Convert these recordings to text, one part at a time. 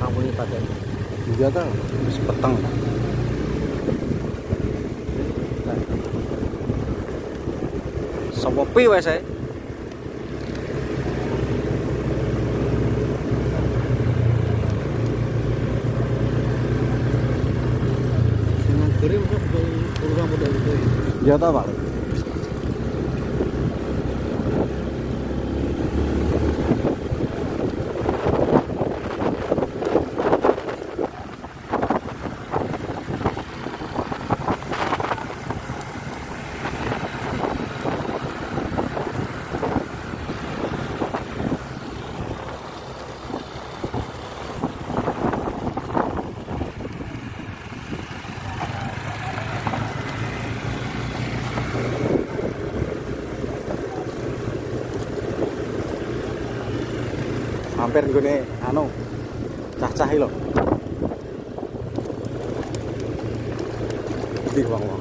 ngawuri bagian. Iya ta, wis peteng. Sopo pi wes ae. Senang kirim kok program model itu. Iya ta, Pak. Hampir nggone anu cah-cah iki lho. Iki wong-wong.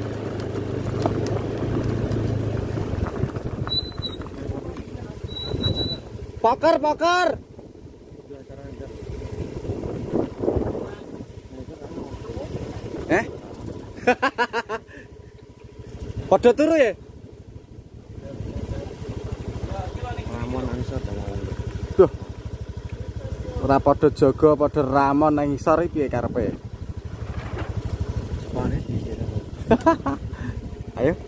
Poker. Padha turu ya? Ramon ansor dalan. Duh. Ora padha jaga, padha ramon nang isor iki piye karepe? Sepane. Ayo.